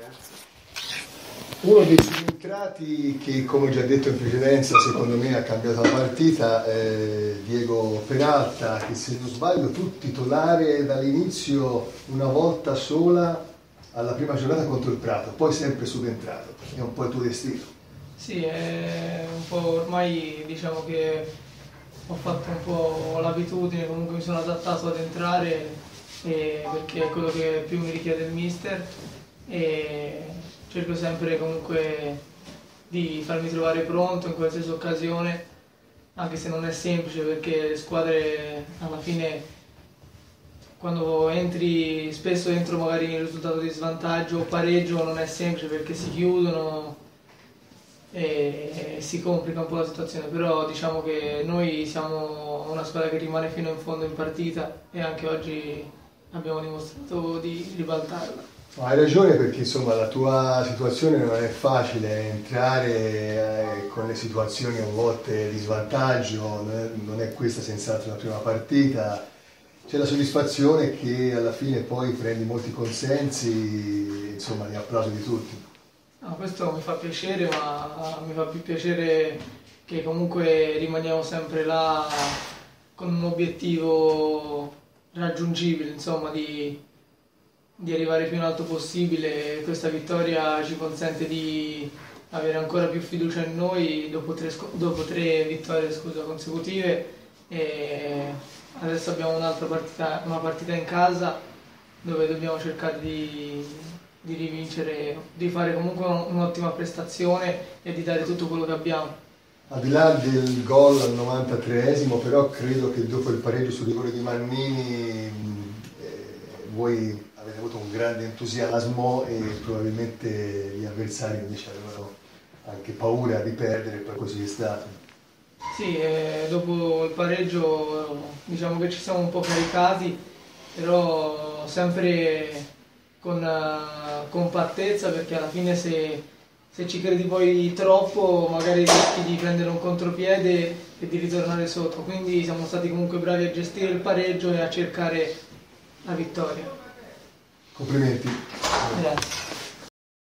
Uno dei subentrati che, come già detto in precedenza, secondo me ha cambiato la partita è Diego Peralta, che se non sbaglio tu titolare dall'inizio una volta sola alla prima giornata contro il Prato, poi sempre subentrato, è un po' il tuo destino. Sì, è un po' ormai diciamo che ho fatto un po' l'abitudine, comunque mi sono adattato ad entrare perché è quello che più mi richiede il mister e cerco sempre comunque di farmi trovare pronto in qualsiasi occasione, anche se non è semplice perché le squadre alla fine quando entri, spesso entro magari in risultato di svantaggio o pareggio, non è semplice perché si chiudono e si complica un po' la situazione, però diciamo che noi siamo una squadra che rimane fino in fondo in partita e anche oggi abbiamo dimostrato di ribaltarla. Hai ragione perché insomma la tua situazione non è facile, entrare con le situazioni a volte di svantaggio, non è questa senz'altro la prima partita, c'è la soddisfazione che alla fine poi prendi molti consensi, insomma gli applausi di tutti. No, questo mi fa piacere, ma mi fa più piacere che comunque rimaniamo sempre là con un obiettivo raggiungibile, insomma di arrivare più in alto possibile. Questa vittoria ci consente di avere ancora più fiducia in noi dopo tre vittorie consecutive e adesso abbiamo una partita in casa dove dobbiamo cercare di rivincere, di fare comunque un'ottima prestazione e di dare tutto quello che abbiamo. Al di là del gol al 93esimo, però credo che dopo il pareggio sul rigore di Mannini voi avete avuto un grande entusiasmo e probabilmente gli avversari invece avevano anche paura di perdere, poi così è stato. Sì, dopo il pareggio diciamo che ci siamo un po' caricati, però sempre con compattezza, perché alla fine se ci credi poi troppo magari rischi di prendere un contropiede e di ritornare sotto, quindi siamo stati comunque bravi a gestire il pareggio e a cercare la vittoria. Complimenti. Grazie.